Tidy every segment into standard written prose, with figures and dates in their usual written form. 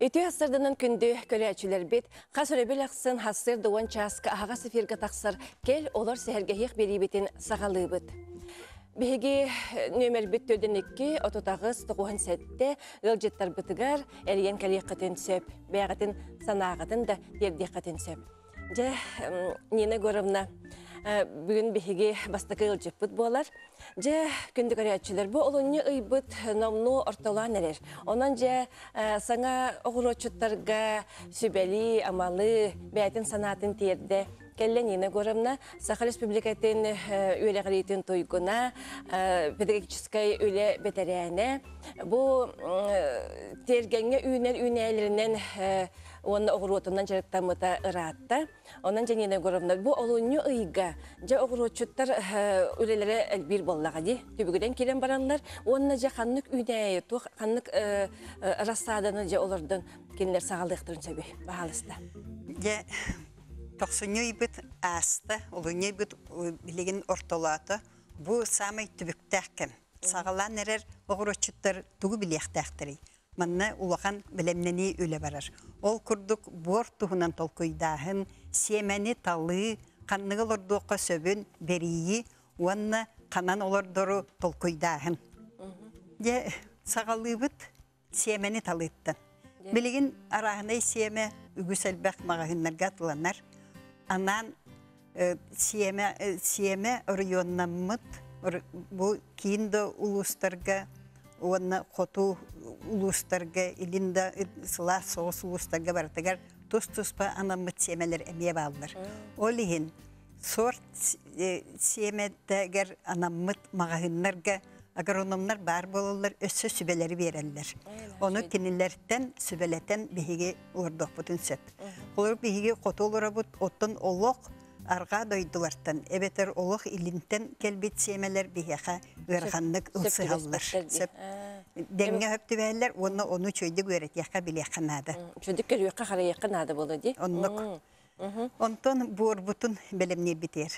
Өтө асырдынан күнді көрәчілер бет, қасырөбел ақсын хасыр дуан часка аға сефирға тақсыр кел олар сәргәйек беребетін сағалы бұд. Беге нөмір бет төлден екі, ототағыз тұғуын сәтті ғылжеттар бұтығар әрген кәлек қытын сөп, бәғатын санағатын да ерде қытын сөп. Жа, нені көрімна бүгін беге бастықы ғылжет бұд болар. Жа, күнді көрәтшілер бұл олыны ұйбыт номну орталан әрер. Онан жа, саңа оғырочыттарға сөбәлі, амалы, бәйтін санатын терді. Кәлі нені көрімна Саха Республикатын өлі ғалейтін тойгуна, педагогическай өлі бәтәрәне. Бұл тергенге үйнәлерінен оны оғыротынан жарықтамыта ұратты. Онан жәнені көрімна бұл олыны ұйға. Жа оғырочыттар өлелері әлбір боллаға де. Төбігіден келен баранлар. Онына жа қаннық үйнәйі, қаннық рассаданы жа олардың кенілер сағалдықтырын сөбі. Бағалысты. Тоқсынүй бұд асты, олыны бұд білеген ортолаты. Бұл самай түбіктәккім. Сағалан әрер оғырочыттар тұғы білектәқтірі. Манна улахан білемнені өлі барар. Ол күрдік бор тұғынан толкойдағын, семені талы, қаннығы лордуққа сөбін берейі, онна қанан олордору толкойдағын. Сағалы бұд семені талыттын. Білеген арағынай семе үгіс әлбәқ мағағынларға тұланар. Анан сиеме районнамыт, бұл кейінді улустарға, оны қоту улустарға, илінді сыла соғыс улустарға бартығар, тұс-тұспа анамыт сиемелер әмие балдар. Ол еген, сорт сиеметтәгер анамыт мағағынларға, агрономнар бар болалар, өссі сүбелері берелер. Оны кенілерден сүбелеттен бейге ордық бұтын сөп. Олар бейге қоты олыра бұт, оттын олық арға дойдылардан. Әбетер олық илінтен келбет семелер бейеға ғырғанлық ұлсы алылар. Дәңге өпті бәлілер, оны чөйді көрет, яқа біле қанады. Чөйді көріққа қара яқынады болды де? Онтон бұр бұтын бәлемне бітер.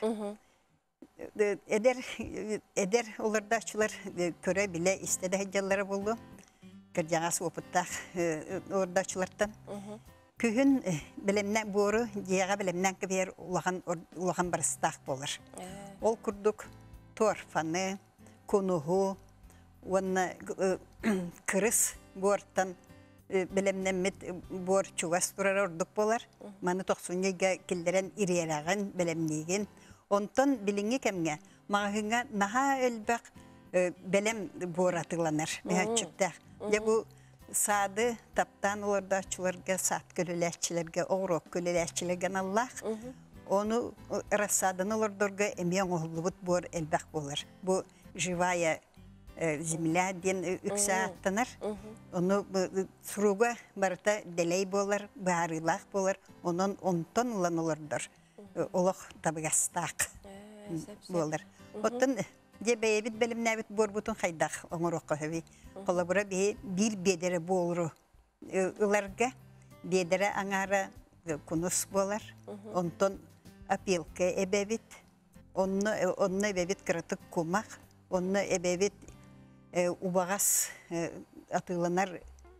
Эдер олардачылар көрі біле істеді әджалары болды. Кіржаңасы опыттақ ордачылардан. Күхін білімнен боры, жеға білімнен кібер улаған барыстақ болыр. Ол күрдік торфаны, конуғу, оны кіріс борттан білімнен мет бор чуғас тұрар ордық болар. Маны тоқсынеге келдерен ирерағын білімнеген. Онтон біліңе кәмге, мағыңа наға өлбәқ бәлем боратыланар, мәтчіктәқ. Бұл сады таптан олардачыларға, сат көлеләтчілерге, оғырок көлеләтчілерге Аллах, оны рассадын олардарға әмен оғылыбыт бор әлбәқ болар. Бұл живая земля ден үксі аттанар, оны сұруға барыта дәлей болар, бағарылақ болар, онын онтон ұлан олардар. Олық табығастақ болыр. Оттын бәйебіт бәлімнәбіт бор бұтын қайдақ оңыр оқы өбей. Қолы бұра бір бедері болыру. Үларға бедері аңары күніс болар. Онтын апелкі әбәбіт. Онны әбәбіт кірітік көмақ. Онны әбәбіт ұбағас атыланар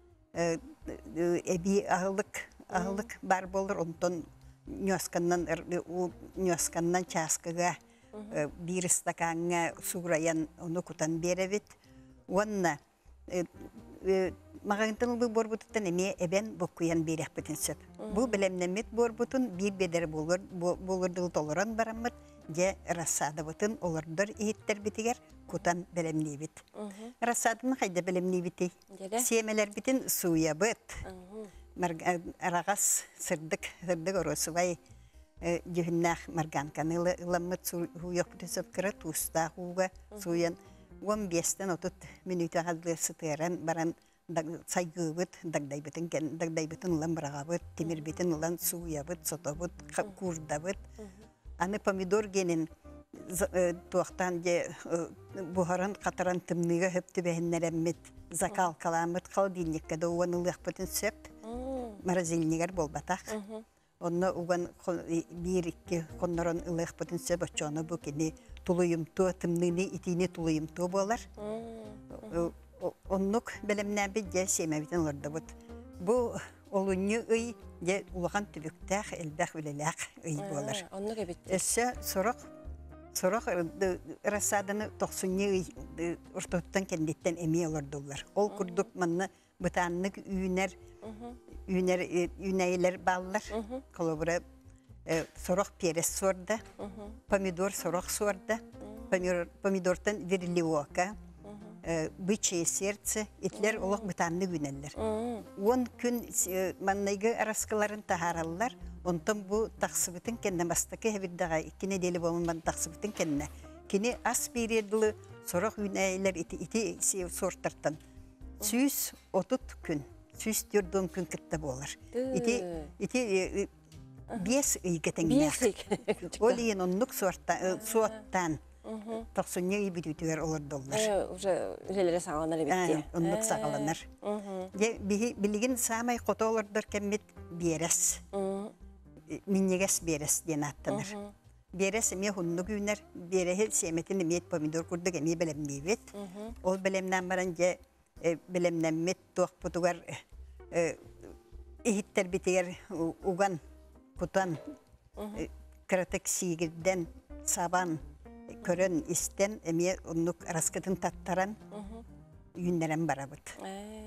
әбей ағылық бар болыр. Онтын нөсканнан часкыға бір стаканға суғыраян оны күтан беребет. Онна мағағынтын бұл борбұтыттан әме әбен бұққыян берек бітін сөп. Бұл білемнемет борбұтын бір бедер болырдыл толыран барамыд, же рассады бұтын олырдар еттер бітігер күтан білемне бет. Рассадын қайда білемне біті? Семелер бітін суя бұт. Арағас сырдық оросывай жүхіннақ марганканы ұламыт суйық бүтісіп кірі туыста қуға суян 15-30 минуты ғадылы сытыран баран сайғы бұт, дағдай бұтын ұлан бұраға бұт, темір бетін ұлан суя бұт, сота бұт, құрда бұт. Аны помидор генін туақтан бұғаран қатаран тымныға хөпті бәхіннер әммет закал каламыт қалдинеккеді оған ұлық бұтын сөп. Маразильнигер болбатақ. Онны уган bir-iki konların ılıq bütün sebepçonu bu kini tuluyumtu, tımnını itini tuluyumtu bolar. Onluk bilimden bir semevitin orada bu. Бу олуньу ый де улахан түбүктәх элбәх үлеләк ый болар. Онны кебитти. Эссе сорок рассаданы 90 уртоттан кендеттен эми олордулар. Ол курдук манны бытаннык үйнәйләр баллар. Колобра сорок перес сорда, помидор сорок сорда, помидортан верлиока, бычье сердце, итлер олох бытанны günәлләр. 10 күн маннайгы араскаларын тахараллар. Онтан бу тақсыбытын кенне бастакы хәбирдәгә 2 неделе булман тақсыбытын кенне. Кини аспирерлы сорок үнәйләр ити сорттардан. 130 күн, 104 күн китте булар. Ити 5 ыйгетеңнәр. Ол ен оннук соттан 90 битүтер олордулар. Уже үлеләре сагаланар битти. Оннук сагаланар. Билеген самай котолордор кеммит берес. Миннегес берес ден аттаныр. Берес эме хунну күнер, бере семетин мет помидор курдук эме белемнебет. Ол белемнен баран же белемнен мет тоқ путугар ихиттер битигер уган кутан кратек сигирден сабан көрөн истен эме оннук раскатын таттаран юннерен барабыт.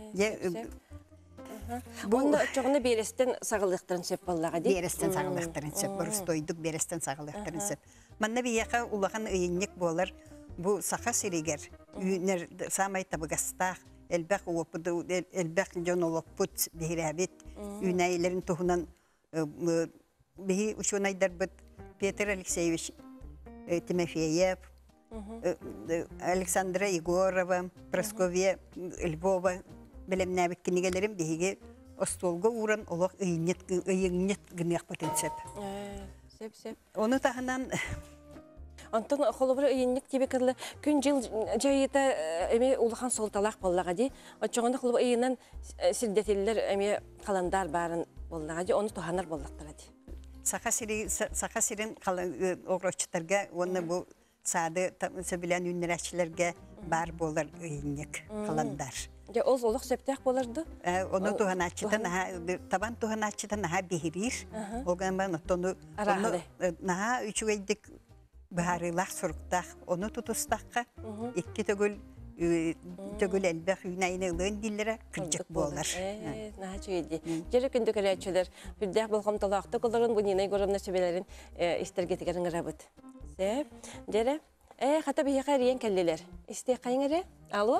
Онда чоғыны берестен сағылықтарын сөп боллаға дей? Берестен сағылықтарын сөп, бұрыс тойдық берестен сағылықтарын сөп. Манна бияқа улахан үйіннек болар, бұл сақа сирегер, үйінер самай табығастақ, әлбәқ уопыды, әлбәқ жон олоппыт бейрәбет, үйінәйлерін тұхынан бейі ұшынайдар бұд Петр Алексеевич Тимофеев, Александра Егорова, Просковья Львова, белемнәбит кинегелерим беге остолга уран олох ыйнет гынyak потенциал. Сеп. Оны тахынан Антон холобра ыйнек тебе кырлы күн жыл жайыта эме улахан солталак боллага ди. Очогонда холоб ыйынан сирдетеллер эме каландар барын боллага ди. Оны туханар боллактара ди. Сахасирин огрочтарга оны бу сады сөбүлән үннәрәчләргә бар болар ыйнек каландар. Ya oz oluk septek bolardı. Onu tuhanatçıdan taban tuhanatçıdan bihir. Olgan ben onu naha üçüydik baharılar soruktak. Onu tutustakka iki tögül elbek yunayını lön dillere kırcık bolar. Naha çöydi. Jere kündü kereçeler. Hürdek bolğam talaqta koların bu ninay goramna sebelerin istergetikerin rabıt. Sep. Jere hata bihe riyen kelleler. İste kayngere. Alo?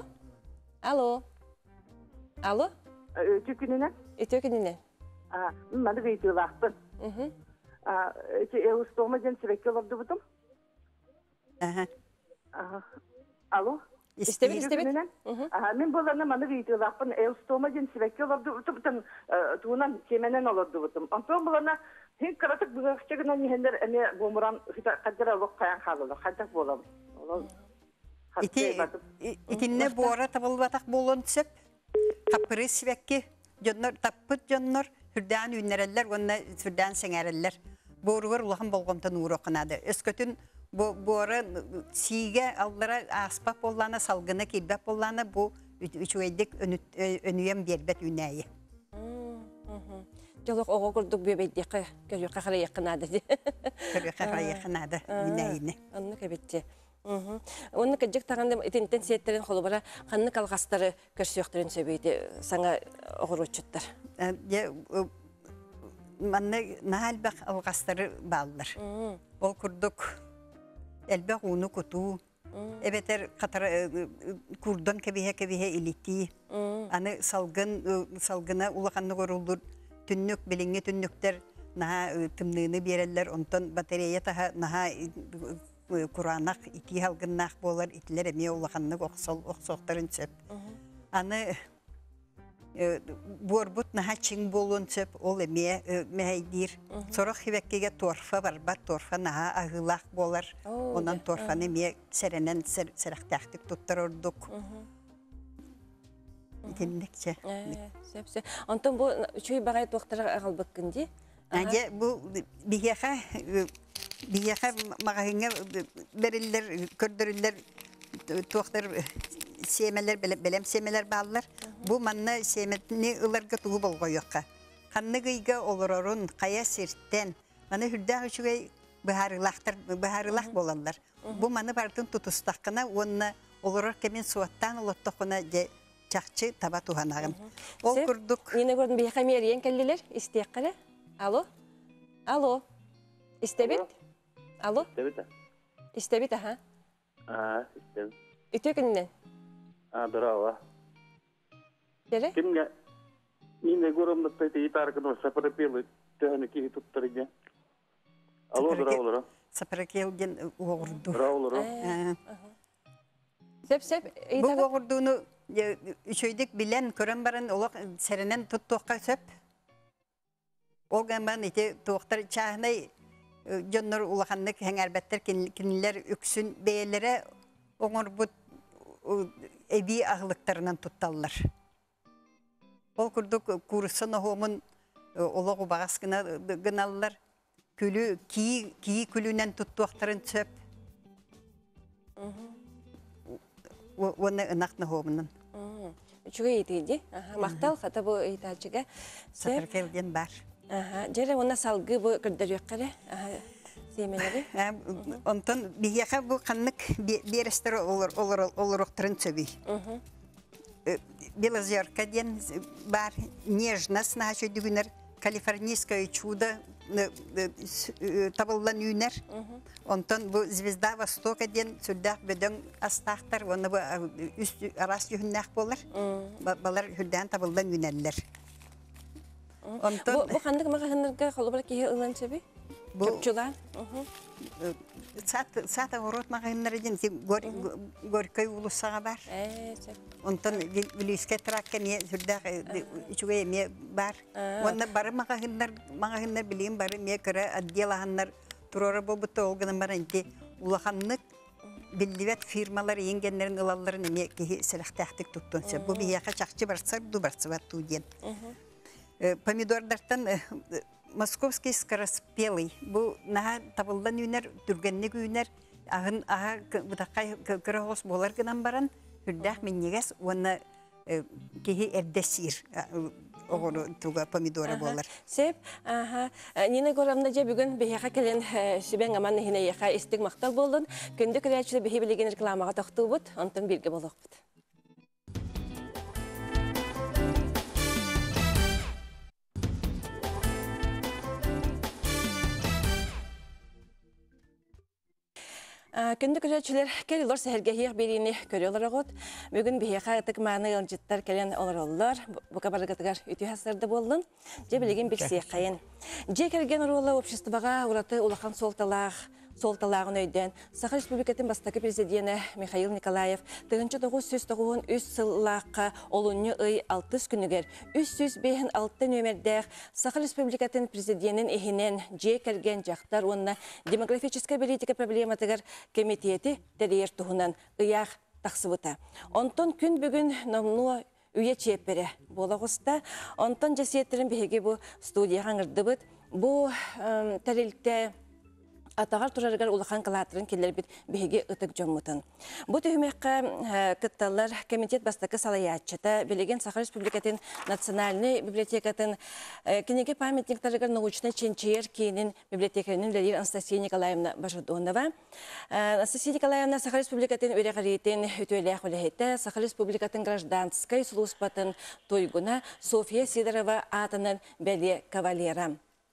Alo? Tükününe? Tükününe. Bana videolaktın. Eustoma jen sürekli olurdu budum. Alo? İstebit. Ben bolana bana videolaktın. Eustoma jen sürekli olurdu budum. Tuğunan kemenen olurdu budum. Ondan bolana hem karatık bırakçıgına nihenler ene gomuran kadar alıp kayan kalılı. Kadak bolam. İtinne bu ara tabılbatak bolun söp. Kapırı sivekki, tappıt jonnor, hürdan ünnereller, onna hürdan sengereller. Boruvar ulağın bolğontan uğru okunadı. Öskötün bu ara sige allara asbap olana, salgına kilbap olana bu üçüydik önüyen berbet ünneyi. Jolok oğu kurduk bebeydik, görüyor kakara yakınadı. Görüyor kakara yakınadı ünneyini. Onu kebitti. Onu kecek tağında itinten siyetlerin kolubara kanını kalgastları körsüyöktürün söbeydi sana oğur uçutlar. Manna nahalbaq algastları bağlılar. Ol kurduk elbaq onu kutu. Ebeter katara kurdan kebihe iliti. Anı salgına ulaqanlı goruldur. Tünnük bilingi tünnükler naha tımnığını bererler. Ondan bataryaya taha naha Kur'anak iki halgınnak bolar itler eme ulaqanlık oqsoqtarın söp. Anı borbut naha çing bolun söp ol eme mehaydir. Sonra hivekkege torfa barbat torfa naha ağılaq bolar. Ondan torfanı eme serenen seraqtaqtık tuttar orduk. Dinlikçe. Söp. Ondan bu çöy bağayet oqtara ağalbıkkındı. Bu biheqa magahınga beriller, kördürüller, tuaqtar семелер, белем семелер баллар. Бу манна семетни ыларга тугу болгойокка. Ханны гыйга олорорун кая сирттен. Маны хүрдәг үчүгэй бахарылах болалар. Бу маны бардын тутустаккына, онна олорор кемен суаттан олоттокуна же чакчы таба туханагын. Ол курдук. Нина көрдүн бияка мериен келдилер, истек кара. Алло? Алло? Истебит? Алло? Истебит? Истебит, аха. Истебит. Үтөкүннен? Браво. Дере? Кимге? Нина горомдыкта титаркын сапырапелы төхөнү кихи туттарыга. Алло, браво. Сапыракелден угурду. Браво. Сеп, Бу угурдуну үчөйдүк билен көрөн барын олок серенен туттуокка сөп. Олган ите туоктар чаһнай жоннор улаханнык хәңәрбәттер кинилер үксүн бәяләре оңор бу эби агылыктарынан тутталлар. Ол курдук курсын хомунологу багас гыналлар. Күлү ки күлүнен туттуактарын сөп. Оны ынакны хомунун. Үчүгө итиди. Мактал хата бу итачыга. Сапыркелден бар. Жере оны салгы бу кырдыр юккаре. Семелери. Онтон бияка бу каннык берестер олороктарын сөби. Белозерка ден бар, нежность наша дүгінер, калифорнийское чудо табылдан үйнер. Онтон бу звезда Востока ден сүрдақ бөдің астақтар, оны бу арас үйіннәк болар. Балар хүрдән табылдан үйнерлер. Бу қандық мағағынырға қолыбар кейі ұлан сөбі? Көпчулан? Сата ворот мағағыныр ден горкай улысаға бар. Онтон вилюске тракка ме сүрдәк үчуге ме бар. Онна бары мағағыныр білейін бары ме көрі отделағыныр турары болбыты олғының бар әнте улаханлык билдивет фирмалар енгенлерін ылаларын ме кейі сіліқтәқтік тұттынсы. Бұл бияқа чақчы барсар, ду барсы бар туден. Помидордартан московский скороспелый. Бұл наға табылдан үйнер, түргенлік үйнер, ағын аға бұтақай кірағыз болар гынан баран, үрдәқ меннегес, оны кейі әрдесір оғыры туға помидора болар. Сеп, нені көрамда же бүгін бейеқа келен сүбен аман нехіне еқа істік мақтал болдың. Күнді күрәтшілі бейі білеген рекламаға тоқту бұд, онтын бірге болуқ бұд. Күнді күрәтшілер кәл олар сәхерге хеқ берейіні көрі олар оғыд. Бүгін бейеқа ұтық маңы ұлжыттар кәлен олар олар. Бұқа барығытығар үті хасырды болдың. Же білеген бексия қайын. Же кәрген орылы обществоға ұраты улақан солталағын өйден. Саха Республикатын бастақы президенті Михаил Николаев 1993 сыллаққа олуны үй 6 күнігер 305-6 нөмердәқ Саха Республикатын президентін ehinen же кәрген жақтар онына демографическая политика проблематығыр комитеті дәрер тұғынан ұяқ тақсыбыта. Онтон күн бүгін намнуа үйе чепері бола ғыста. Онтон жасиеттерін бейге бұл студияға аңырды бұд. Бұл тәрелікті атағар тұрарығар улахан қалатырын келер бит бейге ұтық жоммытын. Бұл түйімеққа күтталар комитет бастақы салаятчыта білеген Саха Республикатын национальный библиотекатын кенеге памятниктарығар научный ченчер кейінін библиотекарының ләлер Анастасия Николаевна Бажадонова. Анастасия Николаевна Саха Республикатын өреғаретін өтөлі ақылығеті Саха Республикатын гражданскай сұлуспатын тойгуна София Сидорова атының бәле кавалера.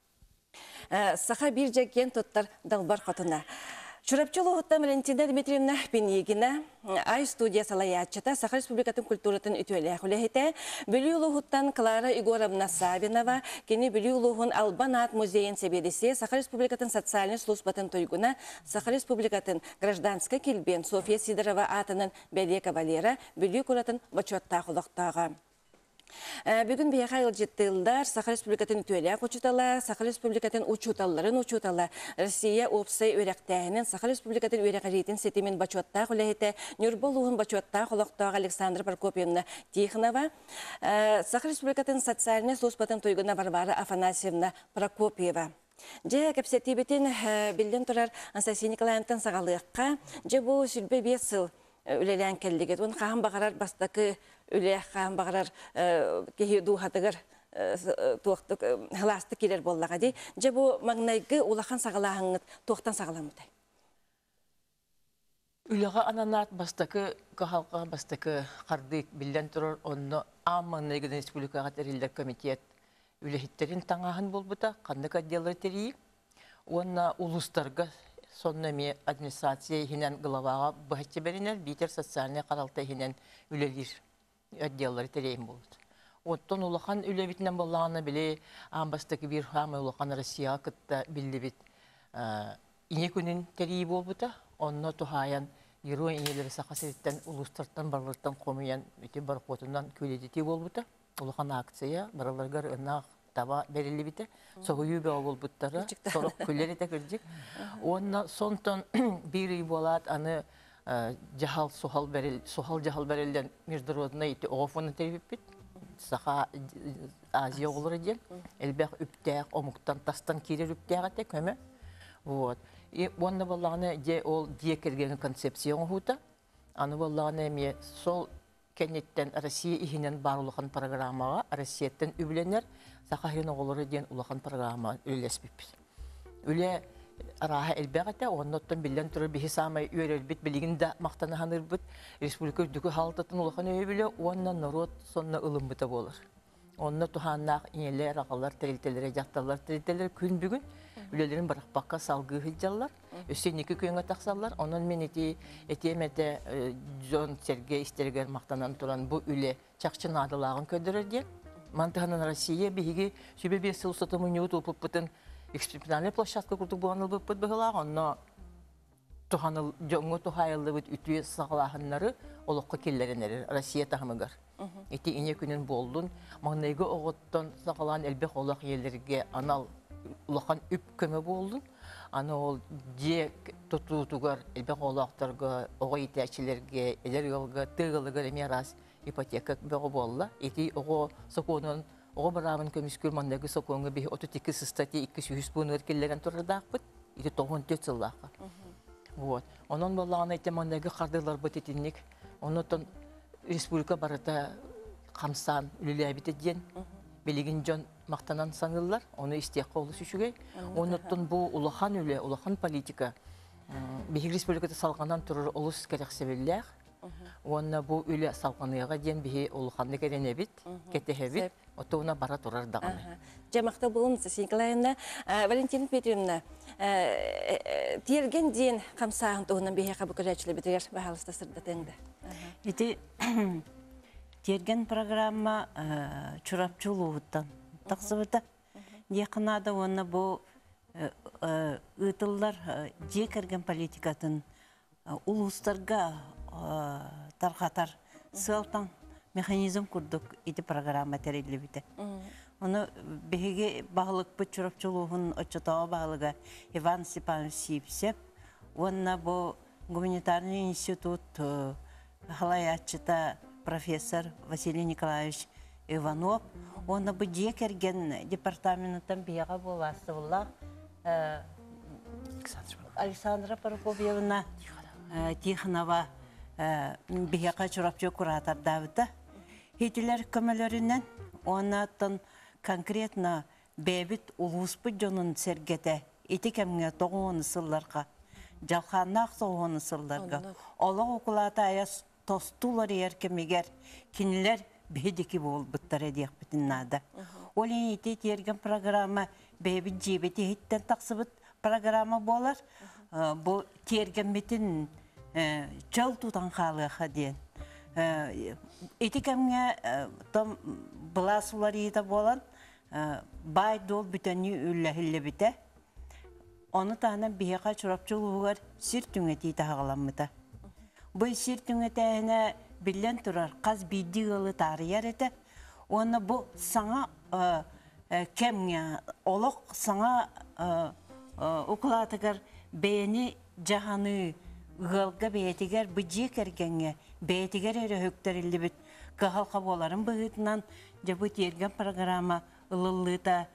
Саха bir жакен тоттар далбар қатына. Чурапчылы ғыттан Валентина Дмитриевна Пенегина ай студия салаятчыта Саха Республикатын культуратын үтөлі әқылығеті. Бүлі ұлығыттан Клара Игоровна Савинова, кені бүлі ұлығын Албанат музейін себедесе Саха Республикатын социальный службатын тойгуна Саха Республикатын гражданскай келбен София Сидорова атының бәле кавалера бүлі көратын бачуатта құлықтаға. Бүгін бияға жылжыттылдар Саха Республикатын үтөлі ұчутала, Саха Республикатын ұчуталарын ұчутала. Россия опсай өрәқтәйінен Саха Республикатын өрәқаретін сетімен бачуатта құлайыты, Нюрболуғын бачуатта құлақтағы Александр Прокопьевна Тихонова, Саха Республикатын социальный службатын тойгына Варвара Афанасьевна Прокопьева. Же кәпсетті бетін білден тұрар Анастасия Николаевнан сағалыққа, же бұл сүлбе 5 сыл үлелән келдигет. Он хаан багарар бастакы үле хаан багарар кеһи дуһатыгар туактык халасты килер боллага ди. Же бу магнайгы улахан сагалаһыңыт туактан сагаламытай. Үлеға ананат бастакы кахалка бастакы кардык билден турар онно амманныгы республикага терилдер комитет үлехиттерин таңаһын болбута кандык отделы тери онна улустарга соннами администрация хинен главага бахчы беринер битер социальный каралта хинен үлелир отделлары терейм болду. Оттон улахан үлебитнен боллаганы биле амбастакы бир хам улахан Россия кытта биллибит ине күнүн тери болбута. Онно тухаян герой инелер сахасеттен улустартан барлыктан комуян ити баркотунан күледити болбута. Улахан акция бараларгар ынак таба берилли бите. Согую бе болбуттары сорок күллери текирдик. Онна сонтон бири болат аны жахал сухал жахал берилден международный ити офоны тербиппит. Саха Азия олар ден. Элбек үптәк омуктан тастан кирер үптәгате көмө. Вот. И онна балланы же ол диекерген концепцион хута. Аны балланы ме сол кенеттен Россия ихинен барлыгын программага Россиятен үбленер сахарин оголору ден улахан программа үлеспип. Үле араха элбегате онноттон билен туру бихи самай үйрелбит билигинде мактанаһанырбыт республика дүкү халтатын улахан өйбүле онна народ сонна ылымбыта болор. Онна туханнак инелер агалар терилтелер жакталар терилтелер күн бүгүн үлелерин баракпакка салгы хылжаллар өсөнүкү көңө таксаллар онун мен этемете Жон Сергей истергер мактанан туран бу үле чакчын адылагын көдөрөр деп мантыгынан Россия биги себеби сылсатымы нюту пуппутун экспериментальный площадка курдук буганыл буппут быгылаган но туханыл жоңго тухайлы бит үтүе сагалахыннары олокко келлеренер Россия тахмыгар эти ине күнүн болдун магнайгы оготтон сагалан элбек олак елерге анал улахан үп көмө болдун. Аны ол же тутутугар элбек олактарга, ого итәчилерге, элер yolga тыгылыга эмерас ипотека бөгө болла. Эти ого соконун, ого барамын көмүскүр мандагы соконга бе 32 статья 200 бунер келлеген турдакпыт. Эти 94 жыллакка. Вот. Онон боллаган эти мандагы кардылар бететинник. Онотон республика барата камсан үлелебите ден. Билигин жон мактанан саңыллар, оны истек колу сүшүгөй. Оныттын бу улахан үле, улахан политика. Бихи республикада салгандан турur улус керексебеллер. Онна бу үле салганыга ден бихи улаханды керенебит, кетехебит. Отуна бара турар даганы. Жамакта болуңуз Николаевна, Валентина Петровна, тиерген ден камсаан туунан бихи кабы көрөчүлө битер бахалыста сырдатыңды. Ити терген программа чурапчулууттан таксыбыта. Якынада оны бу ытыллар жекерген политикатын улустарга таркатар сылтан механизм курдук ити программа терилибите. Оны беге багылык бу чурапчулуун очотоо багылыга Иван Степанович Сипсеп, оны бу гуманитарный институт халаячыта профессор Василий Николаевич Иванов, он бы декерген департаментом бега боласы була Александра Прокопьевна Тихонова бега чурапчу куратор давыта. Хитилер көмөлөрүнөн онаттан конкретно бебит улуспу жонун сергете итикемге 9 сылларга жалханак 9 сылларга олог окулата аяс тостулар еркемегер кинилер бедики болбуттар эдек битиннада. Олин ити терген программа беби жебети хиттен таксыбыт программа болар. Бу терген битин жал тутан халыга ден. Этикемге том бласулар ите болан бай дол бүтөнү үллехиле бите. Оны тана бияка чурапчулуугар сир түңети тагыламмыта. Бу сир түңетене билен турар каз бидигылы тарыяр эте. Оны бу саңа кемге олок саңа укулатыгар бени жаханы гылга бетигер бу жекергенге бетигер өрөктөрүлү бит кахалка боларын быгытынан жабы терген программа ылылыта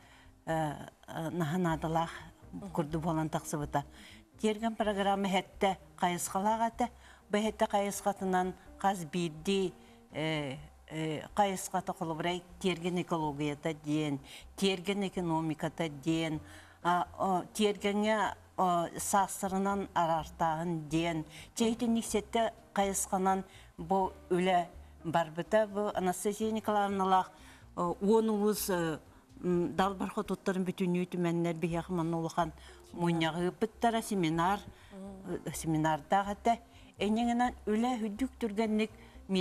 наханадылах курду болан таксыбыта. Терген программа хетте кайыскалагаты бәһетті қайысқатынан қаз бейді қайысқаты қолыбырай терген экологията ден, терген экономиката ден, тергенге сасырынан арартағын ден. Жейді нексетті қайысқанан бұл өлі барбыта, бұл Анастасия Николаевналақ онуыз далбарқы тұттарын бүтін үйті мәннер бейақыман олыған мұняғы бұттара семинардағыты. Әнеңінен өлі үдік түргенлік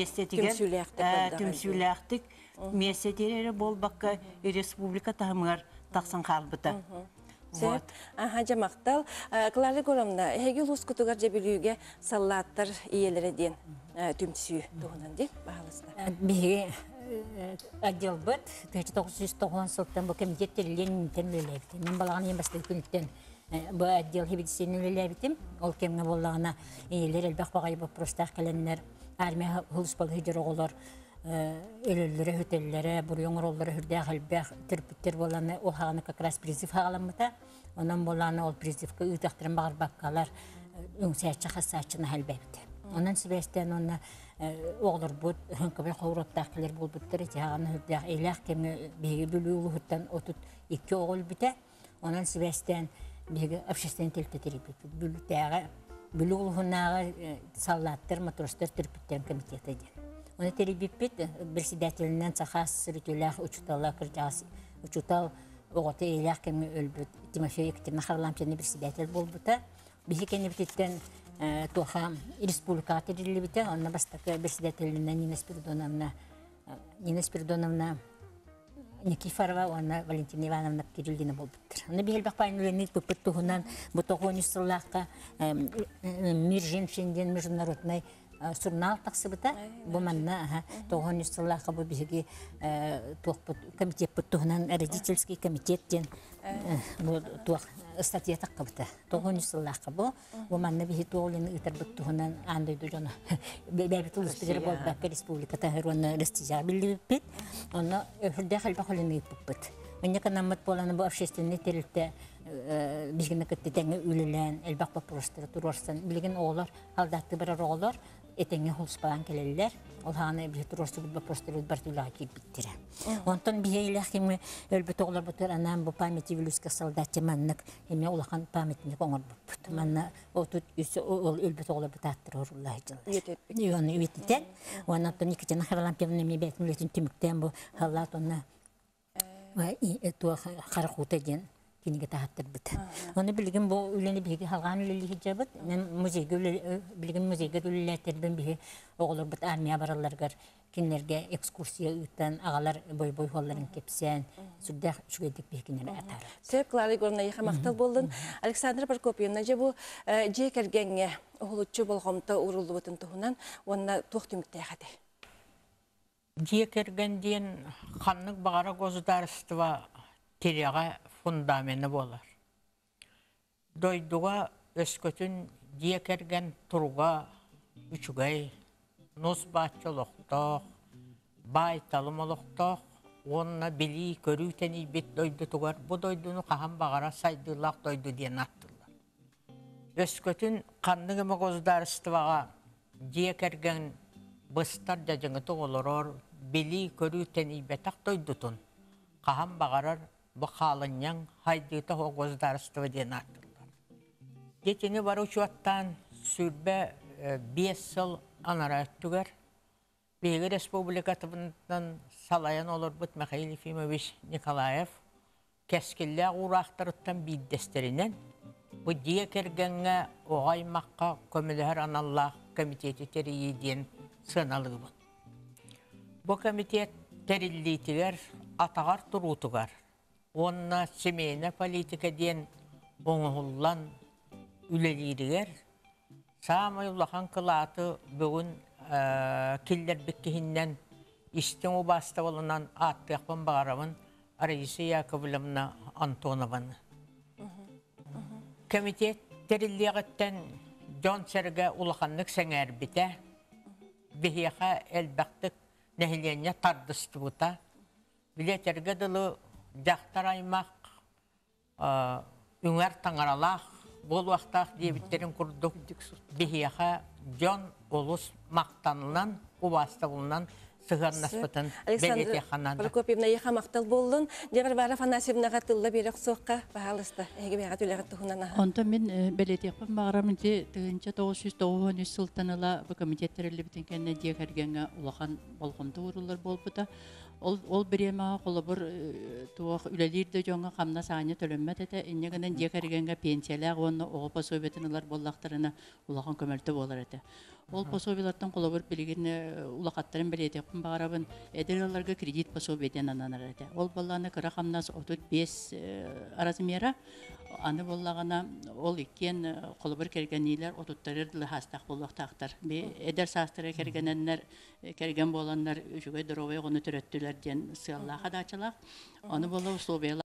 түмсүләқтік местетері бол баққа республика тағымығар тақсан қалбыта. Сәп, жамақтал. Клары көремді, әйгі ұлыс күтігар жабілуге саллаттар иелері ден түмсүй тұғынан деп бағалысты. Бігі отдел бұд, 1990 сылттан бұл комитеттерілен мінтен өләбітім. Мен балағаны ең басты күніттен бұл отдел хебедісенін өләбітім. Ол кемгі болағына иелер әлбәқ бағай бұл простақ кәлінлер, армия ғылыс бол хүдер оғылар, өлілері, хөтелілері, бұрыйоңыр олары хүрдәқ әлбәқ түрпіттер боланы ол хағаны как раз призив хағаламыта. Онан боланы ол призивка ұйтақтырын бағыр баққалар өңсәтші қасатшыны әлбәбіті. Онан себестен оны оғылар бұд, хүнкібі қоғыроттақылар бол бұттыр, хағаны хүрдәқ әйләқ кемі бейгі бүлі ұлы хүттен отыт 2 оғыл біті. Онан себестен бейгі обществен телтетері бүлі ұлғынағы саллаттыр, матростар түрпіттен комитеті ден. Оны теребиппет председателінен сақас сүрітіләқ ұчуталла кіржағыз. Ұчутал оғыты ейләқ кәмі өлбіт. Тимофей Екатерина Харламчаны председатель болбыта. Бігі кәне бітеттен тоға республикаға терелі біті. Онына бастақы председателінен Нина Спиридоновна Никифорова, она Валентина Ивановна Кириллина болбыттыр. Оны бігел бақпайын өлінет бүппіт тұғынан бұтоғын үстіллаққа мир женщинден международной журнал тақсыбыта. Бұл манна тоғын үстіллаққа бұл бігі комитет бұттығынан родительский комитеттен статья таққыбыта. Тоғын үстіллаққа бұл манна бігі тоғылыны үтір бұттығынан андойды жоны. Бәбіт ұлыспедері бол бәккі республиката ғыруаны растижа білді бүппет. Оны үрді қалба қолыны бүппет. Оны қанамыт боланы бұл общественный терілті білгіні күтті тәңі өлілен, әлбақ бапырыстыры тұрорсан. Білген оғылар, алдатты бірі оғылар, етеңе құлыспаған келелілер. Ол ғаны бір тұрорсы бұл бапырыстыры бартулаға кеп біттірі. Онтан бігейлі әкімі өлбіт оғылар бұтыр анам бұл памяти вилюска солдатчы маннық еме олақан памятіне қоңыр бұппыт. Манна отут өлбіт оғылар бұт аттыр орыллағы жылы. Оны өйтітен. Онтан Екатерина Харлампевна мебетін өлетін түміктен бұл халат оны қарықуты ден кенеге тағаттыр бұд. Оны білген бұл өлені бігі халған өлелі жабыд. Мен білген музейге өлелерден бігі оғылар бұд армия бараларғар кенлерге экскурсия үйттен ағалар бой-бой қолларын кепсен сүрдәқ жүгедік бігі кенлері атары. Сәп, Клары Горна еқа мақтал болдың. Александра Прокопьевна же бұл же кәргенге оғылытчы болғымта ұрылы бұтын тұғынан онына тоқтымыктай қады. Декергенден қанның бағара государства тереға фундамені болар. Дойдуға өскөтін декерген тұруға үчігай, нұс бачылықтық, байталым олықтық, онына білі көрітен ибет дойду тұғар. Бұ дойдуны қаған бағара сайдылақ дойду ден аттылар. Өскөтін қанның государстваға декерген бұстар жажыңыты олырор, бели көрүтен ибетак дойдутун. Қахан бағарар бұқалыннян хайдыта государство ден аттылар. Детені бар учуаттан сүрбе 5 сыл анара өттігер. Бегі республикатыбынан салаян олар бұт Михаил Ефимович Николаев кәскелі урақтырыттан биддестерінен бұ декергенге оғаймаққа көмілер аналлах комитеті терейі ден сыналығы бұд. Бұл комитет тәрілдейтігер атағар тұрутығар. Онына семейна политика ден оңғылан үлелейдігер. Самай ұлақан қылаты бүгін келдер беккехіннен істің ұбасты олынан аттықпын бағарамын Раиса Яковлевна Антонованы. Комитет тәрілдеғіттен Джон Серге ұлақанлық сәңәр біті. Бехеға әлбәқтік нәхілене тардысты бұта. Білетерге дылы жақтар аймақ, үңер таңаралақ, бол вақтақ дебиттерін құрдық бихияға жон олыс мақтанылан, убастығылынан сығаннаспытын Александра ханада. Прокопьевна еха мақтал болдun. Дегер бар Афанасьевнаға тылла берек соққа бағалысты. Эге беға төлеға тұхынана. Онда мен белетеппен бағарамынте 1993 сылтаныла бұл комитеттерілі бітін кәнне дегергенге улахан болғынды ұрылар болбыда. Ол біремаға қолы бір туақ үлелерді жоңға қамна сағаны төлінмәді әті, енегінен дегергенге пенсиялағы оны оғы пособетінілер боллақтарына улахан көмөлті болар әті. Ол пособелерден қолы бір білген улақаттарын белетеппен бағарабын әдіраларға кредит пособеден ананар әті. Ол болланы кіра қамнасы 35 аразмера, аны боллағана ол еккен қолы бір кергенейлер отуттарырдылы хастақ болуақтақтар. Әдір састыры кергененлер, керген боланлар үшіге дұровай ғыны түреттілер ден сығаллаға дачылақ. Аны болу условиялар.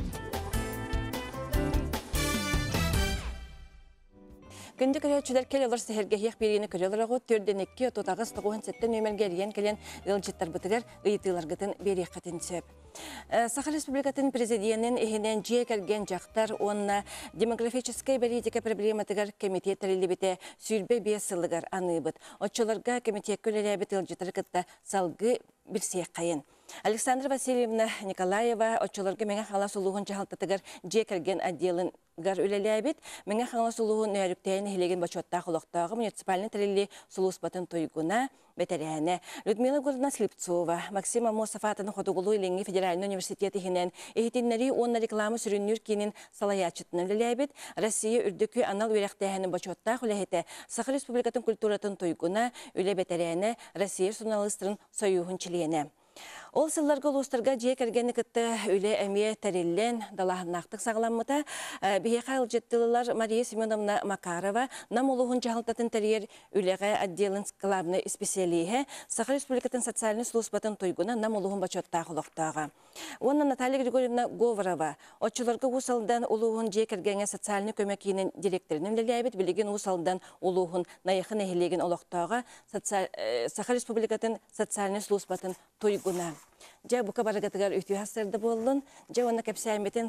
Күнді көрәтшілер кел олар сәхерге хеқ берені көрелер ағуд, түрден 2-30 тұғын сәттен өмелгерген келен ғылжеттар бұтығар ұйытыларғытын берек қатын сөп. Саха Республикатын президентін ehinen жие кәрген жақтар онына демографическая политика проблематығар комитет тәрелебеті сүйілбе 5 сылығар аныбыт. Отчыларға комитет көлелебет ұлжеттар кітті салғы бірсек қайын. Александра Васильевна Николаева отчыларға меңа қала сұлуғын жағалтатығар жие кәрген отделын гар үлелебет, меңа қала сұлуғын өріктейін хилеген бачотта құлықтағы муниципалны тәрелі сұлуыспатын тойгуна ветераны. Людмила Гурна Слепцова, Максима Мосафатаны Хотугулу Ленги Федеральный университеті хинен эхетиннери онна рекламы сүріннүр кенін салаячытыны лелебет, Россия үрдікі анал өректәйіні бачотта құләхеті Саха Республикатын культуратын тойгуна үле ветераны Россия журналистерін союғын чилиені. Ол сылларға ұлыстарға жие кәргені кітті үлі әме тәреллен далағынақтық сағаламыта бейеқа ұлжеттілілер Мария Семеновна Макарова нам олуғын жағылтатын тәрер үліға отделін склабны специалиге Саха Республикатын социальный службатын тойгуна нам олуғын бачотта құлықтаға. Онна Наталья Григорьевна Говорова отчыларға ұсалдан олуғын жие кәргені социальный көмекейінің директорының ләләбет білеген ұсалдан олуғын найықын әхілеген олықтаға Саха Республикатын социальный службатын тойгуна. Жа бұқа барығатығар өту хастырды болын, жа оны кәпсәйметін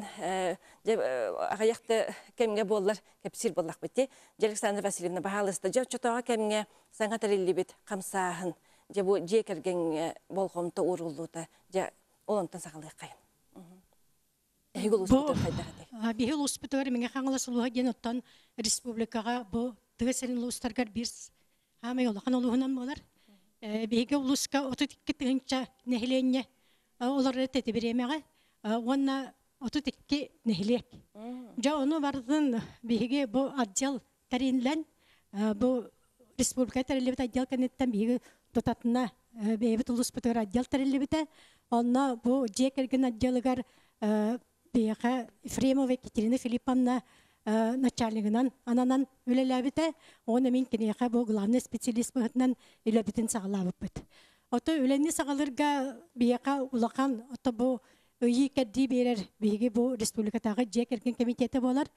ағаяқты кәмге болылар кәпсір болақ бітті. Жа Александра Васильевна бағалысты, жа чотаға кәмге саңа тәрелі біт қамсағын, жа бұл же кәрген болғымты орғылуды, жа олантан сағалай қайын. Әйгіл ұспытыр қайдағады. Бейгіл ұспытыр менге қаңылы сұлуға ген оттан республикаға бұл тығысырын ұлыстарғар бірс. Амай олақан олуғынан болар. Беге улуска отутикки тыгынча нехиленне олар тети беремеге онна отутикки нехилек. Жа оны бардын беге бу отдел таринлен бу республика тарилебит отдел канеттен беге тотатына бебит улус бутыр отдел тарилебите онна бу жекерген отделыгар беге Ефремова Екатерина Филипповна начальнигынан ананан үлеләбите, оны мен кенеға бұл главный специалист бұғытынан үләбітін сағалабып бұд. Оты үләні сағалырға бияқа улақан, оты бұл үйі кәдді берер бейге бұл республикатағы жек ерген комитеті болар.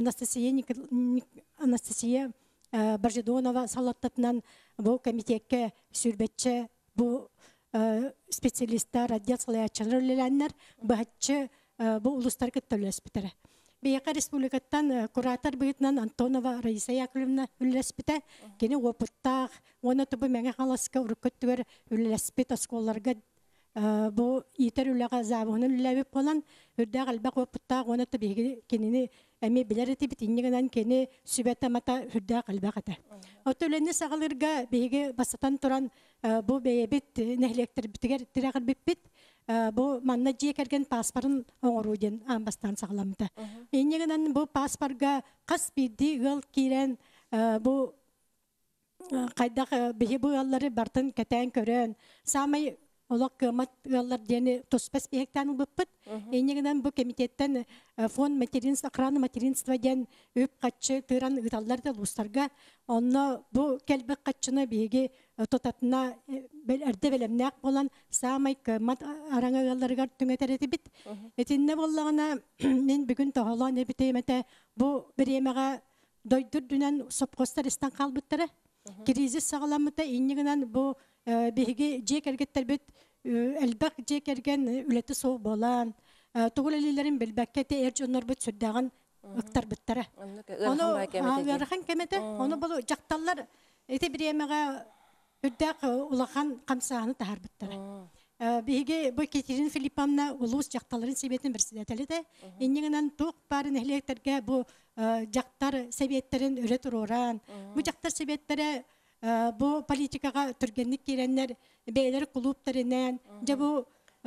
Анастасия Баржедонова салаттатынан бұл комитетке сүрбетші бұл специалисттар, отдел салаячылар үлеләнлер бұғатшы бұл ұлыстар күттілі өспітірі. Бейқа республикаттан куратор бұғытынан Антонова Раиса Яковлевна үліләспіті, кені опыттақ, оны тұбы мәңі қаласқа ұрықкөттігер үліләспіт осколарға бұл етер үліға забығының үліләбіп болан, үрдәқ әлбәқ опыттақ, оны тұбы кенені әме білер еті біт, инегінен кені сүбәт амата үрдәқ әлбәқ еті. Оты өлені сағалырға бейге басатан тұран бұл бейбіт нәхілектір бітігер тірәғір біп бұл манна жекерген паспарын оңыруден амбастан сағаламды. Енегінен бұл паспарға қас бейді ғыл кейрен бұл қайдақ бейі бұл аллары бартын кәтән көрін. Самай олақ қымат ғалар дені тоспас бейектен ұлбыппыд. Енегінен бұл комитеттен фон охраны материнства ден өп қатшы тыран ұталларды ұлыстарға. Онна бұл кәлбі қатшыны бейге тотатына әрді бәлемнәк болан самай қымат араңа ғаларығар түңетер еті біт. Етінне болағына мен бүгін тоғалан ебітеймәті бұл бір емеға дойдыр дүнен сопқостар істен қалбыттары. Кризис сағаламыта енегінен бұл бейге жек әргеттер біт әлбәк жек әрген үлеті соқ болан. Тұғыл әлелерін білбәккеті әрж онар бұт сүрдіған ыктар биттара. Оны ырхан кемете, оны бұл жақталар эти биремеге үрдәк улахан камсааны тахар биттара. Биге бу Екатерина Филипповна улус жақталарын себетін председателі де. Еннеңінен тоқ барын эхлектерге бу жақтар себеттерін өрі тұроран. Бу жақтар себеттері бу политикаға түргенлік керенлер, бейлер клубтарынан, же бу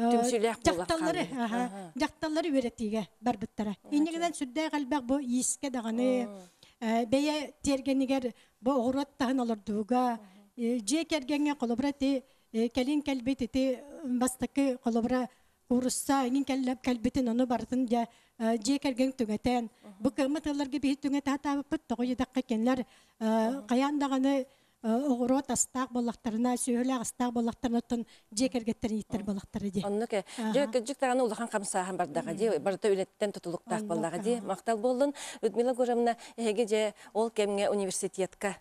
жақталары өретіге бар біттара. Еннеңінен сүрді қалбақ бу еске дағаны, бейе тергенігер бу оғырат тағын олырдуға, же кергенге қолыбыраты келин кәлбет ете бастакы қолыбыра урысса, еңін кәлбетін оны бартын же керген түңетен. Бұ кымытыларғы бейт түңет атабы бұт тоғы едаққа кенлер қаяндағаны оғырот астақ болақтарына, сөйлі астақ болақтарына тұн же кергеттерін еттер болақтары де. Онны ке, жүктағаны улахан қамсағын бардағы де, барыта өлеттен тұтылықтақ болдағы де, мақтал болдың. Людмила Гурамна, әге же ол кемге университетка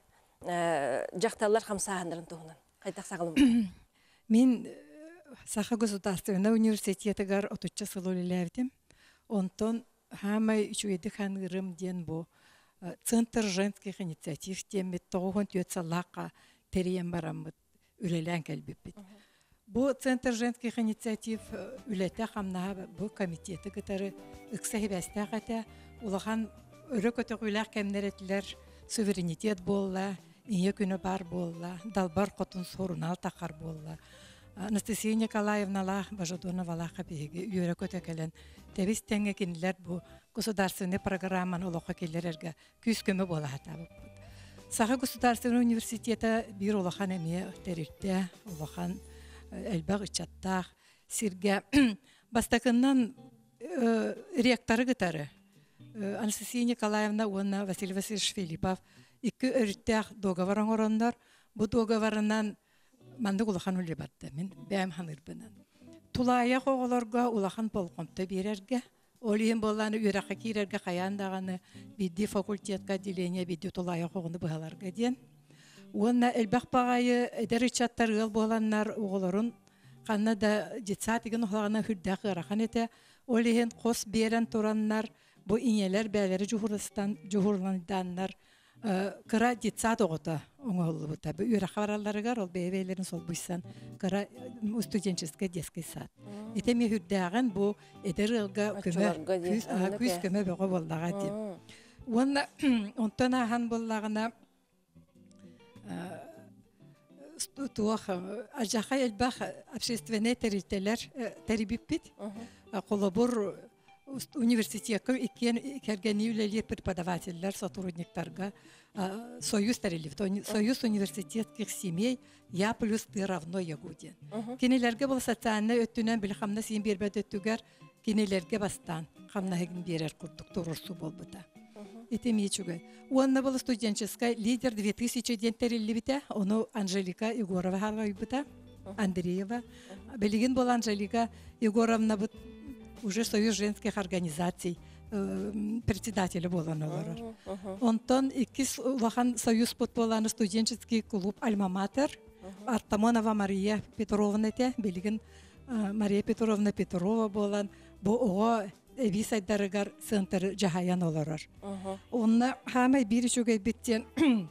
жақталар қамсағындырын тұғынан. Қайтақ сағылым. Мен Саха государственный университетігар отучча сылолилявдем. Онтон хамай үчуеды хангырым ден бо Центр женских инициатив темет тоғын түйет салақа терейен барамыд үлелен кәлбеппет. Бу Центр женских инициатив үләті қамнаға бу комитеті гітары үксәхі бәсті қата улахан өрі көтіқ үләқ кәмнеретілер суверенитет болла, ие күні бар болла, далбар қотын сорунал тақар болла. Анастасия Николаевна Бажадонова лақа беге үйері көтекелен тәбіз тәңе кенілер бұл государственный программаны олыққа келерерге күз көмі бола атабы. Саха государственный университеті бір олахан әме тәріртті, олахан әлбәқ үчаттақ, сирге бастақыннан ректоры гітары. Анастасия Николаевна, оны Василий Васильевич Филиппов, екі өріттәқ доғаварың орандар, бұл доғаварынан манды улахан үлі барды, мен бәм ханырбынан. Тулаяқ оғыларға улахан полқомты берерге, олиын боланы үйраққа керерге қаяндағаны бидді факультетқа деления бидді тулаяқ оғыны бұғаларға ден. Онна әлбәқ бағайы әдәрі чаттар ғыл боланнар оғылырын қанна да жетсатыгын оғылағына хүрдәқі ғырақан еті, олиын қос берен тұраннар, бұл инелер бәлері жұғырланданнар, кыра детсат оғыта оңғылы бұта. Үйраққа бараларығар, ол бәйбейлерін сол бұйсан кыра студенческая детский сад. Етеме хүрдәғын бұл әдір ғылға күз көмі бөғі болдаға деп. Онтан аған болдағына ажақа әлбақ общественный тәрілтелер тәрібіппет. Қолыбыр университетке кергені үлелер преподавательлер, сотрудниктарға союз тәреліп. Союз университетских семей я плюс ты равно ягуден. Кенелерге бұл социальны өттінен білі қамна сейін бербәді өттігер, кенелерге бастан қамна хеген берер күрдік тұрырсу бол бұта. Етем ечуге. Онна бұл студенческая лидер 2000-ден тәрелі біті, оны Анжелика Егорова халға үйбіта, Андреева. Білеген бұл Анжелика Егоровна бұт уже союз женских организаций председателі болан олар. Онтон иккис улахан союз боланы студенческий клуб Альма-Матер, Артамонова Мария Петровна те, білген Мария Петровна Петрова болан, бұл оға эвис айдарыгар центр жахаян оларар. Онна хамай бір үшуге біттен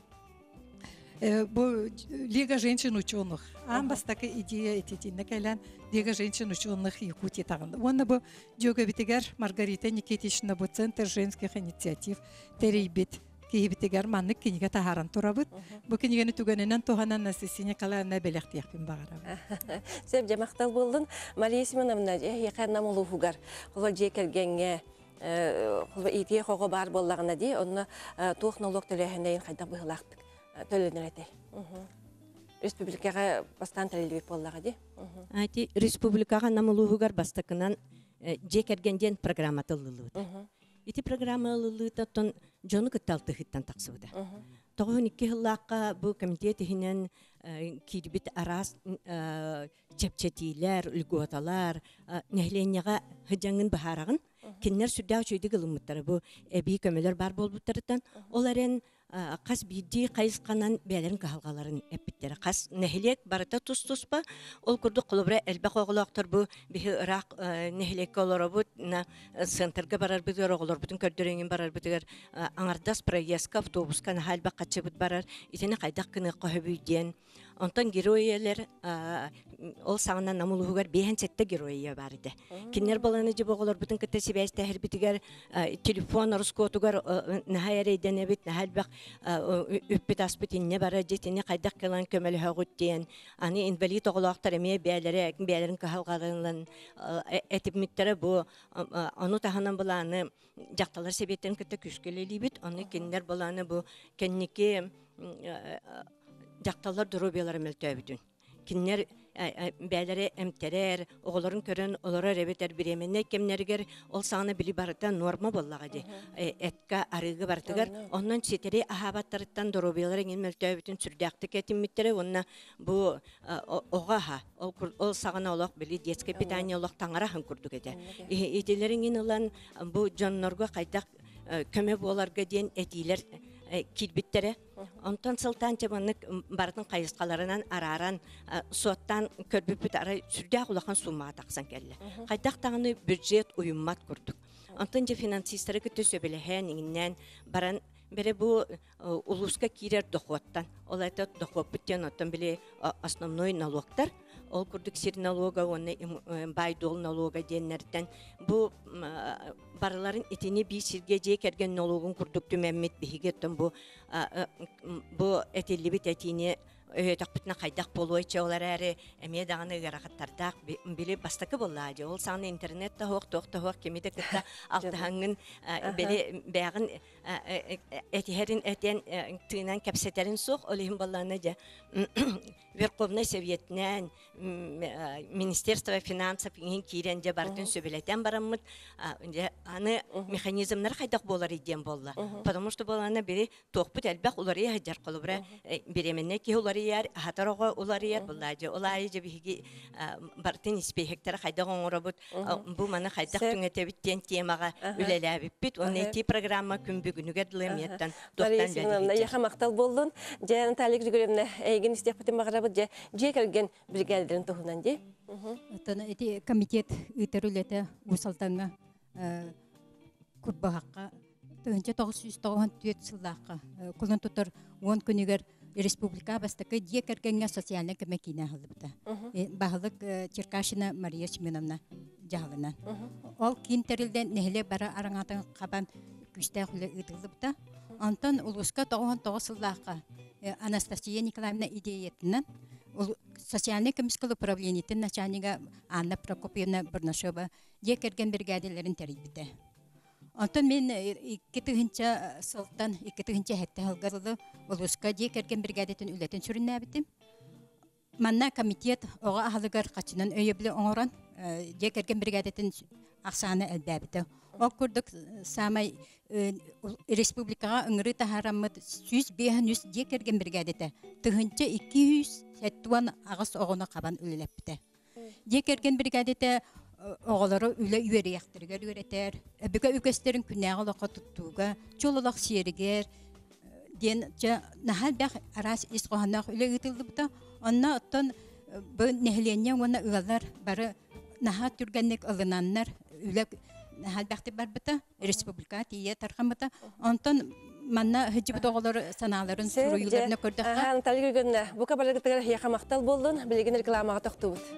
бұл Лига женщин ученых. Амбастакы идея ететінне кәлін Лига женщин ученых Якутия тағында. Онна бұл жөгі бітігер Маргарита Никитична бұл Центр женских инициатив тәрейбет кейбітігер манны кенеге тағаран тұрабыд. Бұл кенегені түгенінен туғанан Анастасия Николаевна бәліқтияқпен бағарабыд. Сөп жамақтал болдың. Мария Семеновна еқанна молу хугар. Қолы жекергенге итие қоғы бар болағына де, оны туғнолог төләхіндейін қайда бұғылақтық. Төлөнөрәтел. Республикаға бастан тәлелбек боллаға де? Республикаға намылуғығар бастықынан жекергенден программа тылылыды. Ити программа ылылыды тон жоны күтталты хыттан тақсыды. Тоғын 2 жыллаққа бұл комитет ихінен кирбит арас чепчетилер, үлгуаталар, нәхленеға хыджаңын бұхарағын, кеннер сүрдәу чөйді ғылымыттары бұл әбей көмелер бар болбыттарыдан, оларын қас бидди қайысқанан бәлерін кахалгаларын эппиттер. Қас нехилек барыта тус-туспа, ол күрді құлыбыра әлбәқ оғылақтыр бұ, бихи ырақ нехилек олары бұ, центрға барар бұдығар оғылар бұтын көрдіреңін барар бұдығар, аңардас проездка автобуска нахалбақ қатшы бұд барар, итені қайдақ кыны қөхөбүйден. Онтан героиялар ол саңынан намылығығар бейін сәтті героия бар еді. Кенер баланы жібі оғылар бұтын кітті себәс тәхір бітігер телефон рұскотығар нахайарейден әбіт, нахалбақ үппет аспыт инне бара жетіне қайдақ кылан көмелі хөғыт дейін. Аны инвалид оғылақтар әме бәлері, әкін бәлерін кахалғарылын әтіпметтері бұ. Оны тағынан бұланы жақталар себеттерін кітті күшкелелі бит. Оны кенер баланы бұ кеннеке жақталар дұрубиялар мәлтөбүтүн. Киннер бәлері әмтерер, оғыларын көрін, олары рәбетер біременне кемнергер, ол сағына білі барыта норма боллаға де. Әтка арығы бартығар, оннан сетері ахабаттарыттан дұрубиялар әңін мәлтөбүтүн сүрдәқті кәтімметтері, онна бұл оғаға, ол сағына олақ білі детская питание олақ таңарахын күрдік еді. Етелеріңін олан бұл жоннорға қайдақ көмі боларға дейін әтейлер килбиттері. Онтан сылтан жабанық бардың қайысқаларынан араран суаттан көрбіппіт ара сүрдәқ ұлақан сумаға тақсан кәлі. Қайдақ тағыны бюджет ұйыммат көрдік. Онтан же финансистері күтті сөбеліхән еңінен баран бәрі бұл ұлысқа кейрер доқуаттан. Ол айта доқуаппыттен оттан біле основной налогтар. Ол күрдік сир налога, оны байдол налога дейінерден. Бұл барыларын етіне бей сирге жей кәрген налогын күрдікті мәммет бейгеттен бұл әтелі бет әтіне өйтақпытына қайдақ болу өйтші олар әрі әме дағаны ғарақаттардақ білі бастақы болады. Ол сағын интернетті тоқ кемеді күтті алтығанғын бәғін әтехерін әтен тыынан кәпсетерін соқ, олығын балланы жа Верховный Советнен, Министерство финансов ең кейрен жа бардың сөбелетен барамыд, аны механизмлар қайдақ болар еден болла. Потому что боланы бері тоқпыт әлбәқ олары әжар қолы бұра беременне ке олары ер, хатароға олары ер болады. Олары жа бігі бардың іспейхектері қайдақ оңыры бұд. Бұл маны қайдақ түңетебіттен темаға үлелі әбіппіт. Оны әти программа күн бүгінігер дылыметтен тоқтан жәдігеті. Яха мақтал болдun. Жан Талик жүгірімні әйген істеппітін мағарабыд же кәлген бригадерін тұхынан де. Эти комитет үтерүлете усалтаңа курбахакка 1994 сыллакка кулун тутар 10 күнүгөр республика бастакы декергенге социальный көмөкине алыбыта. Бахылык Черкашина Мария Семеновна жагынан. Ол кинтерилден нехле бара араңатын кабан күстә хулы ытылыбыта. Антон улуска 99 сыллакка Анастасия Николаевна идеятынан социальный комиссиялы управлениетин начальника Анна Прокопьевна Барнашева декерген бригадаларын терибите. Антон мен 2-нче сылтан 2-нче хәтта алгарылы улуска декерген бригадатын үлетен сүрүнәбитим. Манна комитет ога ахалыгар качынан өйө биле оңоран декерген бригадатын аксаны әлбәбите. Ол күрдік самай республикаға үңірі тахарамыд 100-500 декерген бригадеті. Тұхынчы 200 сәттуан ағыс оғыны қабан үлілепті. Декерген бригадеті оғылары үлі үйері яқтырғар үйретер. Бүгі үкестерін күнәғыл оқа тұттуға, чолылық серігер. Ден нахал бәқ арас есқоғанақ үлі ұтылды бұта. Онна ұттан бұл нәхілене оны ұғалар бары наха түргеннік ылынаннар үлі Халбахты барбыта, республика тие тархамыта, онтон манна хыжыбыт оғылар саналарын сұруюларына көрдіққа. Анталия көргенне, бұқа барығыттығар яқа мақтал болдың, білеген рекламаға тоқтуыд.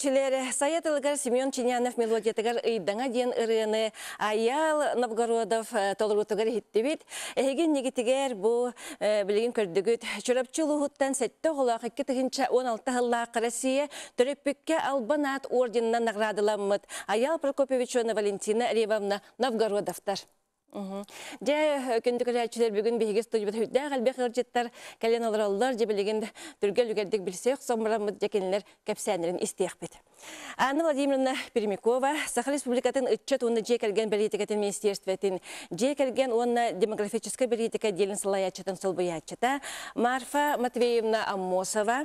көрәчілері Саятылығар Семен Чинянов мелодиятығар ыйдаңа ден ырыны Аял Новгородов толырутығар хиттебет. Әйген негетігер бұл білген көрдігіт. Чорапчылығыттан сәтті ғолақ 2-16 ғыллақ Россия түріппікке албанат орденінен наградыламыд. Аял Прокопьевичона Валентина Ревовна Новгородовтар. Де күнді көрәчілер бүгін бейгіз тұйбет хүдді ғалбек ғыржеттар кәлен олар жебелеген түргел үгелдік білсек сомырамыд жекенлер кәпсәнерін істейік бет. Анна Владимировна Пермякова, Саха Республикатын үтчет онны жекерген беретікетін министерстветін, жекерген онны демографический беретікі делін сылаячытын сылбыячыта, Марфа Матвеевна Аммосова,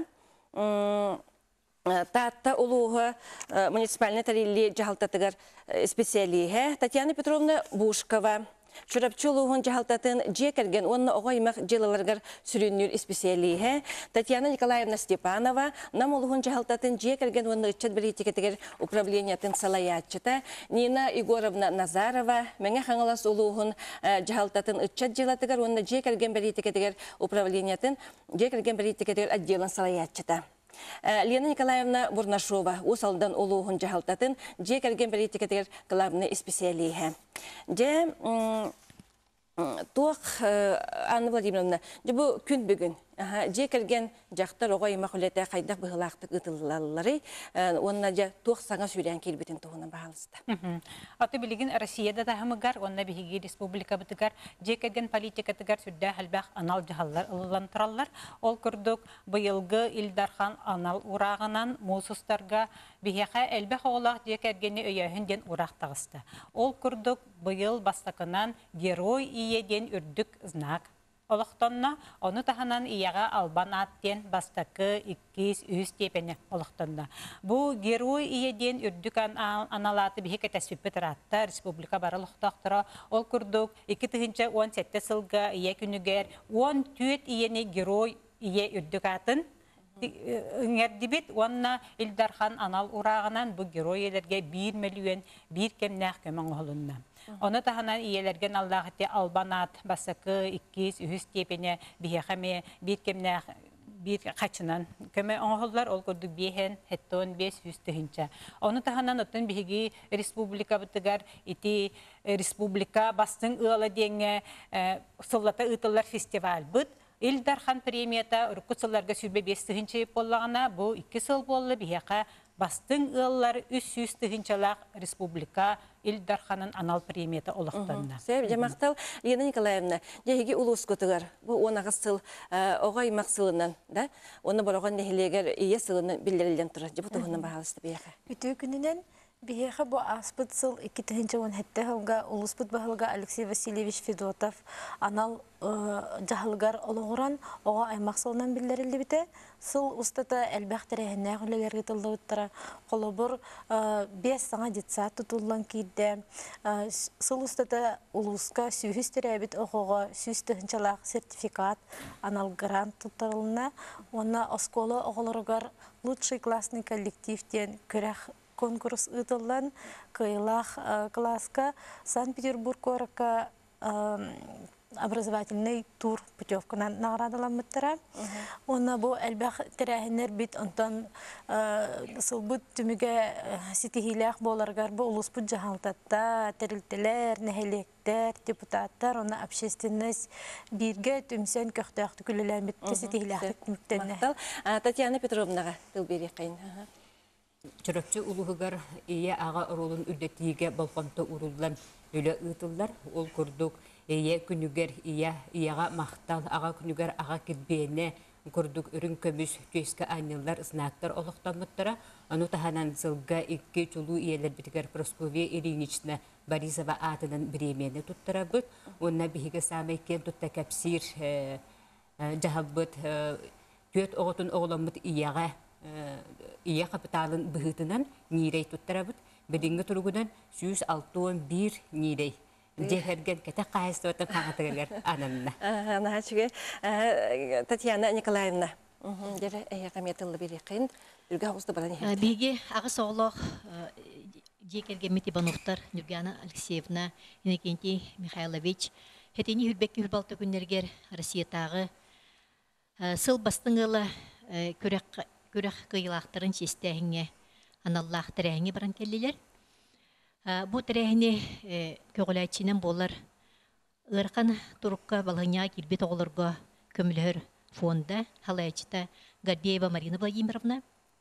Татта улуға муниципальный тарилли жахалтатыгар специалиhe Татьяна Петровна Бушкова. Чурапчу улуғын жахалтатын жекерген онны оғаймақ жылыларғар сүріннер специалиhe Татьяна Николаевна Степанова. Нам улуғын жахалтатын жекерген онны үтчет беретікетігер управлениятын салаячыта. Нина Егоровна Назарова. Мәңе қаңылас улуғын жахалтатын үтчет жылатыгар онны жекерген беретікетігер управлениятын жекерген беретікетігер отделын салаячыта. Лена Николаевна Бурнашова усалдан улуғын жахалтатын жекерген беретікетер главный специалиhe. Же туақ Анна Владимировна, бұл күн бүгін жекерген жақтар оғай мақулеті қайдақ бұғылақтық ұтылалары, онына же туақ саңа сүйрен келбетін туғынан бағалысты. Аты білген Россияда тағымығар, онына бігі республика бұтығар, жекерген политикатығар сүрді әлбәқ анал жағалар ұлылан тұралар. Ол күрдік бұйылғы Илдархан анал урағынан мұсыстарға бігеға әлбәқ оғылақ жекергені өйәхінден урақ тағысты. Ол күрдік бұйыл бастақынан герой иеден үрдік знак. Олықтонна, оны таханан ияға албан аттен бастақы 2-3 тепені олықтонна. Бұл герой иеден үрдік аналаты бігеке тәсіппет ратта республика бары олықтақтыра. Ол күрдік 2017 сылға ие күнігер 10 түйет иені герой ие үрдік атын. Үңердібет, онына Илдархан анал урағынан бұл герой елерге 1 миллион 1 кемнәқ көмің олынна. Оны тағынан иелерген Аллахыте албанат басықы 2-3 тепене бігеқаме 1 кемнәқ bir kaçınan köme oğullar ol gördük bihen hetton 500 tühünçe. Onu tahanan ötün bihigi Respublika bitigar iti Respublika bastın ıala denge sollata ıtıllar festival bit. İldarhan premiyata ırkutsallarga sürbe 5 tühünçe bollağına bu 2 sıl bollu biheka bastın ıallar 300 tühünçelak Respublika İldarhan'ın anal premiyata olaqtanına. Sevgi Cemaqtal, Lena Nikolaevna, jehigi ulus kutugar, bu ona qasıl oğay maqsılından da, onu boloğan nehileger iya sılından bildirilen turar. Bu tuğundan bahalısты biyaqa. Ütü gününden biyaqa bu aspıt sıl 2017 hılga uluspıt bahılga Alexey Vasilyevich Fedotov anal jahılgar oluğuran oğa aymaq sılından bildirildi bite. Сыл устата әлбәхтерәһенә гөлләр гытылды уттара. Колобур 5 саңа детсат тутулган кийде. Сыл устата улуска сүйүстәрәбит огога сүйүстәһенчалак сертификат, анал грант тутарылна. Онна оскола оголоргар лучший классный коллективтен көрәх конкурс ытылган кыйлах класска Санкт-Петербург орка образовательный тур путевканан наградаланмыттара. Онна бу әлбәх тирәһеннәр бит онтан сылбыт түмүгә ситихилях боларгар бу улуспут жахалтатта терилтелер, нәһелектер, депутаттар, онна общественность бирге түмсен көктәхтү күлеләр бит ситихилях түмүктәнне. Татьяна Петровнага тылбери кайын. Чыракчы улугар ия ага ролун үрдетиге балконто урулдан үле ытылдар, ол күрдүк ия күнүгер ияга мактал ага күнүгер ага кирбене көрдүк үрүн көмүс көйскө анылар знактар олуктанмыттара аны таханан сылга 2 чулуу иелер битигер Просковия Ильинична Борисова атынан бремени туттара бут онна биге самайкен тутта капсир жахабыт төт оготун оголомут ияга ия капиталын быгытынан нирей туттара бут бидинге тургудан 161 нирей Дехерген кете кайыстырып кагатыгар анамна. Нахачыга Татьяна Николаевна. Дере яқаметылы берекин. Үргә хусты баран. Биге агыс оглох жекерге Митибановтар Нургана Алексеевна, Иннокентий Михайлович, хетени хүрбекке хүрбалты күннергер Россиятагы сыл бастыңгыла көрәк кыйлактарын честәһиңе аналлах тәрәңе баран келлилер. Бу тәрәңе көгөләчинен болар ырқан турукка балыня килбет оғылырға көмілер фонда халайчыта Гордеева Марина Владимировна.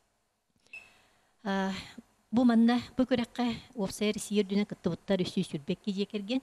Бу манна бу көрәккә офсайр сиердүнә кыттыбыттар үсі сүрбекке жекерген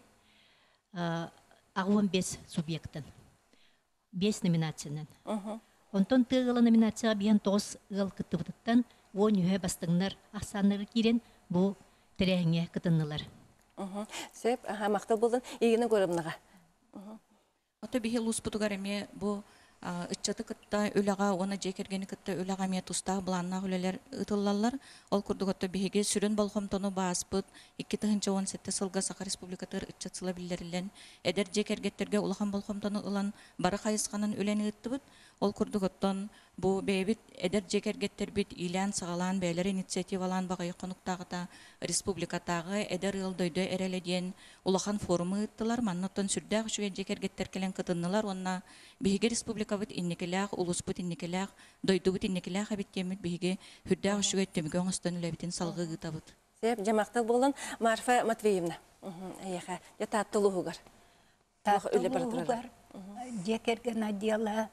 15 субъекттан 5 номинациянан. Онтон тыгылы номинацияға биян 9 ыл кыттыбыттан 10 үйе бастыңнар ақсанлары кирен бу тәрәңе кытыннылар. Сеп, мақтал болдың, егені көрімніға. Ота бихи лус путугар эме бу ытчаты кытта үлага оны жекергени кытта үлага ме туста буланна хүлелер ытыллалар. Ол курдуготто бихиге сүрүн болгомтону бааспыт 2017 сылга Саха Республикатыр ытчатсыла биллерилен эдер жекергеттерге улахан болгомтону ылан бары кайысканын үлени ыттыбыт. Ол курдуготтон бу бебит эдер жекергеттер бит илан сагалан бейлер инициативалан багай конуктагыта республикатагы эдер ылдойдо эреледен улахан форумы ыттылар. Маннотон сүрдәг шуе жекергеттер келен кытыннылар. Онна биһиге республика бит инникелях, улус бит инникелях, дойду бит инникелях бит темит биһиге хүрдәг шуе темгөн остон лебитин салгы гытабыт. Сеп, жамақтал болдың, Марфа Матвеевна. Аяха, жата тулугар. Тулугар. Жекерген адияла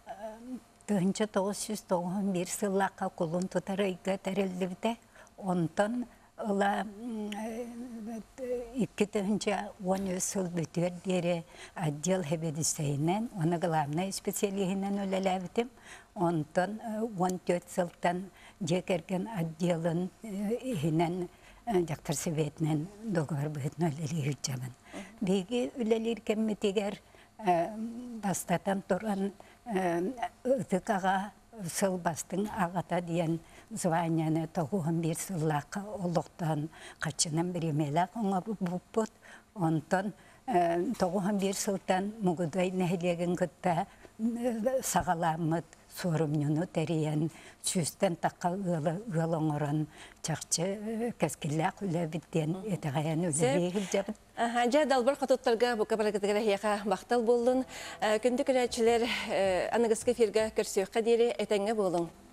1991 сыллаққа құлын тұтарыйға тәрелдібді. Онтан ұла 2010 сыл бүтер дері отдел хебедісейінен, оны главный специалихінен өлеләбітім. Онтан 14 сылтан жекерген отделын хінен жақтар себетінен доғар бұғытын өлелі хүтчамын. Бейгі өлелер кемметігер бастатан тұран ытыкаға сыл бастың ағата дейін званияны 91 сыллаққа олықтан қачынан біремелі оңа бұппыт. Онтан 91 сылтан мұғыдай нәхілеген күтті сағаламыд сорымнюну тәрейен сүстен таққа ұлыңырын чақчы кәскілләқ үләбіттен етіғаян үләбейгіл жабыт. Жа далбар қатуттарға бұқа баракетігері хияқа бақтал болдың. Күнді күрәтшілер анығысқы ферға көрсеуққа дейірі әтәңе болың.